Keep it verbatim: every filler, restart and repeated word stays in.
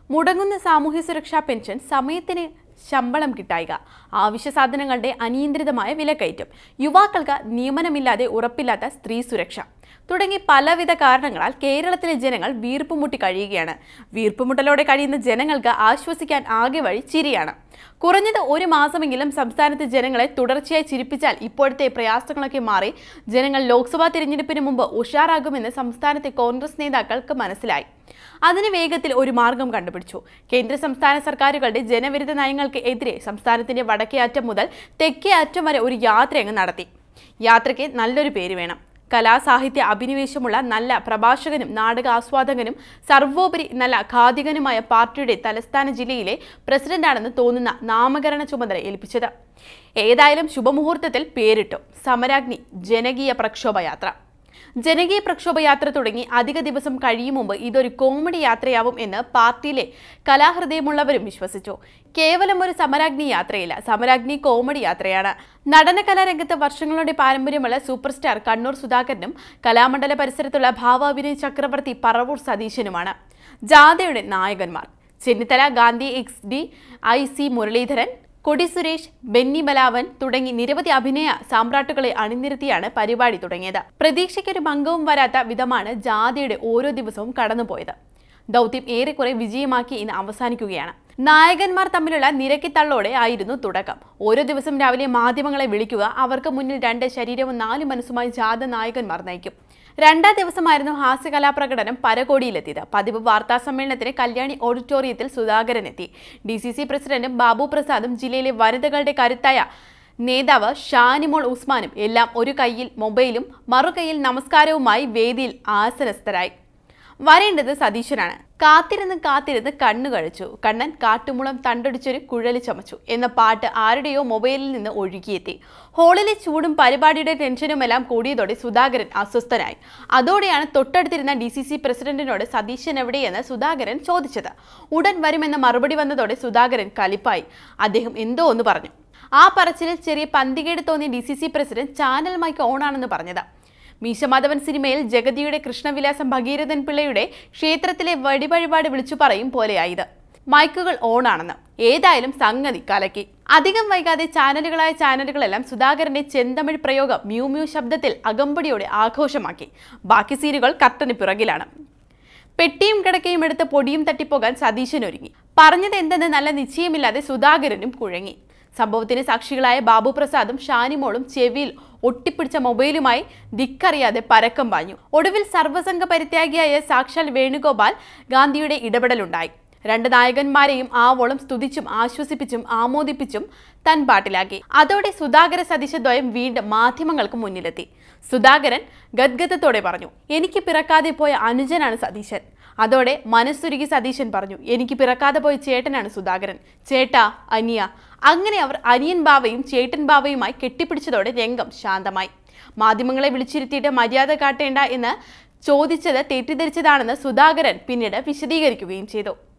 മുടങ്ങുന്ന സാമൂഹ്യ സുരക്ഷാ പെൻഷൻ, സമയത്തിന് ശമ്പളം കിട്ടായിക, ആവശ്യ സാധനങ്ങളുടെ അനിയന്ത്രിതമായ വിലക്കയറ്റം, യുവാക്കൾക്ക് നിയമനമില്ലാതെ ഉറപ്പില്ലാത്ത സ്ത്രീ സുരക്ഷ തുടങ്ങി പലവിധ കാരണങ്ങളാൽ കേരളത്തിലെ ജനങ്ങൾ വീർപ്പുമുട്ടി കഴിയുകയാണ്. വീർപ്പുമുട്ടലോടെ കഴിയുന്ന ജനങ്ങൾക്ക് ആശ്വസിക്കാൻ ആകെ വഴി ചിരിയാണ്. കുറഞ്ഞത് ഒരു മാസമെങ്കിലും സംസ്ഥാനത്തെ ജനങ്ങളെ തുടർച്ചയായി ചിരിപ്പിച്ചാൽ ഇപ്പോഴത്തെ പ്രയാസങ്ങളൊക്കെ മാറി ജനങ്ങൾ ലോക്സഭാ തിരഞ്ഞെടുപ്പിന് മുമ്പ് ഉഷാറാകുമെന്ന് സംസ്ഥാനത്തെ കോൺഗ്രസ് നേതാക്കൾക്ക് മനസ്സിലായി. അതിന് വേഗത്തിൽ ഒരു മാർഗം കണ്ടുപിടിച്ചു. കേന്ദ്ര സംസ്ഥാന സർക്കാരുകളുടെ ജനവിരുദ്ധ നയങ്ങൾക്ക് എതിരെ സംസ്ഥാനത്തിന്റെ വടക്കേ അറ്റം മുതൽ തെക്കേ അറ്റം വരെ ഒരു യാത്രയങ്ങ് നടത്തി. യാത്രയ്ക്ക് നല്ലൊരു പേര് വേണം. കലാസാഹിത്യ അഭിനിവേശമുള്ള നല്ല പ്രഭാഷകനും നാടക ആസ്വാദകനും സർവോപരി നല്ല ഖാദികനുമായ പാർട്ടിയുടെ തലസ്ഥാന ജില്ലയിലെ പ്രസിഡന്റാണെന്ന് തോന്നുന്ന നാമകരണ ചുമതല ഏൽപ്പിച്ചത്. ഏതായാലും ശുഭമുഹൂർത്തത്തിൽ പേരിട്ടു. സമരാഗ്നി ജനകീയ പ്രക്ഷോഭയാത്ര. ജനകീയ പ്രക്ഷോഭയാത്ര തുടങ്ങി അധിക ദിവസം കഴിയും മുമ്പ് ഇതൊരു കോമഡി യാത്രയാവും എന്ന് പാർട്ടിയിലെ കലാഹൃദയമുള്ളവരും വിശ്വസിച്ചു. കേവലം ഒരു സമരാഗ്നി യാത്രയില്ല, സമരാഗ്നി കോമഡി യാത്രയാണ്. നടന കലാരംഗത്ത് വർഷങ്ങളുടെ പാരമ്പര്യമുള്ള സൂപ്പർ സ്റ്റാർ കണ്ണൂർ സുധാകരനും കലാമണ്ഡല പരിസരത്തുള്ള ഭാവാഭിനയ ചക്രവർത്തി പറവൂർ സതീശനുമാണ് ജാഥയുടെ നായകന്മാർ. ചെന്നിത്തല, ഗാന്ധി എക്സ് ഡി, ഐ സി മുരളീധരൻ, കൊടി സുരേഷ്, ബെന്നി ബലാവൻ തുടങ്ങി നിരവധി അഭിനയ സാമ്രാട്ടുകളെ അണിനിരത്തിയാണ് പരിപാടി തുടങ്ങിയത്. പ്രതീക്ഷയ്ക്കൊരു ഭംഗവും വരാത്ത വിധമാണ് ജാഥയുടെ ഓരോ ദിവസവും കടന്നുപോയത്. ദൗത്യം ഏറെക്കുറെ വിജയമാക്കി ഇന്ന് അവസാനിക്കുകയാണ്. നായകന്മാർ തമ്മിലുള്ള നിരക്കിത്തള്ളോടെ ആയിരുന്നു തുടക്കം. ഓരോ ദിവസം രാവിലെ മാധ്യമങ്ങളെ വിളിക്കുക, അവർക്ക് മുന്നിൽ രണ്ട് ശരീരവും നാല് മനസ്സുമായി ജാഥ നായകന്മാർ നയിക്കും. രണ്ടാം ദിവസമായിരുന്നു ഹാസ്യകലാപ്രകടനം പരകോടിയിലെത്തിയത്. പതിവ് വാർത്താ സമ്മേളനത്തിന് കല്യാണി ഓഡിറ്റോറിയത്തിൽ സുധാകരൻ എത്തി. ഡി സി സി പ്രസിഡന്റും ബാബു പ്രസാദും ജില്ലയിലെ വനിതകളുടെ കരുത്തായ നേതാവ് ഷാനിമോൾ ഉസ്മാനും എല്ലാം ഒരു കൈയിൽ മൊബൈലും മറുകൈയിൽ നമസ്കാരവുമായി വേദിയിൽ ആസനസ്ഥരായി. വരേണ്ടത് സതീശനാണ്. കാത്തിരുന്ന് കാത്തിരുന്ന് കണ്ണു കഴിച്ചു. കണ്ണൻ കാട്ടുമുളം തണ്ടൊടിച്ചൊരു കുഴലി ചമച്ചു എന്ന പാട്ട് ആരുടെയോ മൊബൈലിൽ നിന്ന് ഒഴുകിയെത്തി. ഹോളിലെ ചൂടും പരിപാടിയുടെ ടെൻഷനുമെല്ലാം കൂടിയതോടെ സുധാകരൻ അസ്വസ്ഥനായി. അതോടെയാണ് തൊട്ടടുത്തിരുന്ന ഡി സി സി പ്രസിഡന്റിനോട് സതീശൻ എവിടെയെന്ന് സുധാകരൻ ചോദിച്ചത്. ഉടൻ വരുമെന്ന മറുപടി വന്നതോടെ സുധാകരൻ കലിപ്പായി. അദ്ദേഹം എന്തോ ഒന്ന് പറഞ്ഞു. ആ പറച്ചിലിൽ ചെറിയ പന്തികേട് തോന്നിയ D C C president channel mic ഓണാണെന്ന് പറഞ്ഞത്. മീശമാധവൻ സിനിമയിൽ ജഗതിയുടെ കൃഷ്ണവിലാസം ഭഗീരഥൻ പിള്ളയുടെ ക്ഷേത്രത്തിലെ വഴിവഴിപാട് വിളിച്ചു പറയും പോലെയായത്. മൈക്കുകൾ ഓണാണെന്ന്. ഏതായാലും സംഗതി കലക്കി. അധികം വൈകാതെ ചാനലുകളായ ചാനലുകളെല്ലാം സുധാകരന്റെ ചെന്തമിഴ് പ്രയോഗം മ്യൂ മ്യൂ ശബ്ദത്തിൽ അകമ്പടിയോടെ ആഘോഷമാക്കി. ബാക്കി സീനുകൾ കർട്ടന് പിറകിലാണ്. പെട്ടിയും കിടക്കയും എടുത്ത് പൊടിയും തട്ടിപ്പോകാൻ സതീശനൊരുങ്ങി. പറഞ്ഞത് എന്തെന്ന് നല്ല നിശ്ചയമില്ലാതെ സുധാകരനും കുഴങ്ങി. സംഭവത്തിന് സാക്ഷികളായ ബാബു പ്രസാദും ഷാനിമോളും ചെവിയിൽ ഒട്ടിപ്പിടിച്ച മൊബൈലുമായി ദിക്കറിയാതെ പരക്കം പാഞ്ഞു. ഒടുവിൽ സർവ്വസംഘ പരിത്യാഗിയായ സാക്ഷാൽ വേണുഗോപാൽ ഗാന്ധിയുടെ ഇടപെടലുണ്ടായി. രണ്ട് നായകന്മാരെയും ആവോളം സ്തുതിച്ചും ആശ്വസിപ്പിച്ചും ആമോദിപ്പിച്ചും തൻ പാട്ടിലാക്കി. അതോടെ സുധാകര സതീശദ്വയം വീണ്ടും മാധ്യമങ്ങൾക്ക് മുന്നിലെത്തി. സുധാകരൻ ഗദ്ഗതത്തോടെ പറഞ്ഞു, എനിക്ക് പിറക്കാതെ പോയ അനുജനാണ് സതീശൻ. അതോടെ മനസ്സുരുകി സതീശൻ പറഞ്ഞു, എനിക്ക് പിറക്കാതെ പോയ ചേട്ടനാണ് സുധാകരൻ. ചേട്ടാ, അനിയ. അങ്ങനെ അവർ അനിയൻ ബാവയും ചേട്ടൻ ബാവയുമായി കെട്ടിപ്പിടിച്ചതോടെ രംഗം ശാന്തമായി. മാധ്യമങ്ങളെ വിളിച്ചിരുത്തിയിട്ട് മര്യാദ കാട്ടേണ്ട എന്ന് ചോദിച്ചത് തെറ്റിദ്ധരിച്ചതാണെന്ന് സുധാകരൻ പിന്നീട് വിശദീകരിക്കുകയും ചെയ്തു.